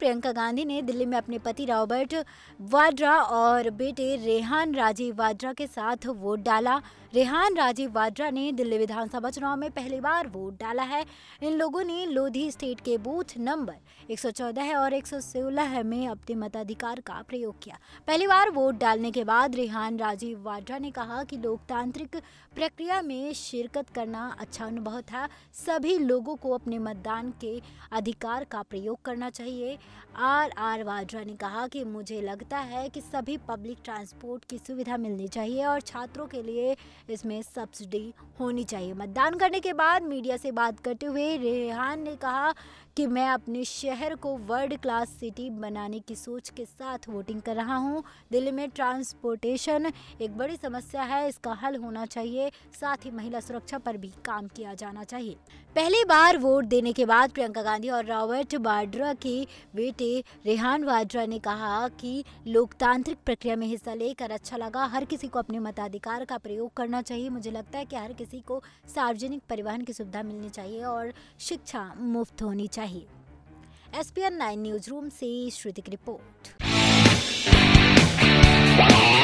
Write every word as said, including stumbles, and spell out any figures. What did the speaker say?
प्रियंका गांधी ने दिल्ली में अपने पति रॉबर्ट वाड्रा और बेटे रेहान राजीव वाड्रा के साथ वोट डाला। रेहान राजीव वाड्रा ने दिल्ली विधानसभा चुनाव में पहली बार वोट डाला है। इन लोगों ने लोधी स्टेट के बूथ नंबर एक सौ चौदह और एक सौ सोलह में अपने मताधिकार का प्रयोग किया। पहली बार वोट डालने के बाद रेहान राजीव वाड्रा ने कहा कि लोकतांत्रिक प्रक्रिया में शिरकत करना अच्छा अनुभव था। सभी लोगों को अपने मतदान के अधिकार का प्रयोग करना चाहिए। आर आर वाड्रा ने कहा कि मुझे लगता है कि सभी पब्लिक ट्रांसपोर्ट की सुविधा मिलनी चाहिए और छात्रों के लिए इसमें सब्सिडी होनी चाहिए। मतदान करने के बाद मीडिया से बात करते हुए रेहान ने कहा कि मैं अपने शहर को वर्ल्ड क्लास सिटी बनाने की सोच के साथ वोटिंग कर रहा हूं। दिल्ली में ट्रांसपोर्टेशन एक बड़ी समस्या है, इसका हल होना चाहिए। साथ ही महिला सुरक्षा पर भी काम किया जाना चाहिए। पहली बार वोट देने के बाद प्रियंका गांधी और रॉबर्ट वाड्रा के बेटे रेहान वाड्रा ने कहा कि लोकतांत्रिक प्रक्रिया में हिस्सा लेकर अच्छा लगा। हर किसी को अपने मताधिकार का प्रयोग करना चाहिए। मुझे लगता है कि हर किसी को सार्वजनिक परिवहन की सुविधा मिलनी चाहिए और शिक्षा मुफ्त होनी चाहिए। S P N nine newsroom से श्रुति की रिपोर्ट।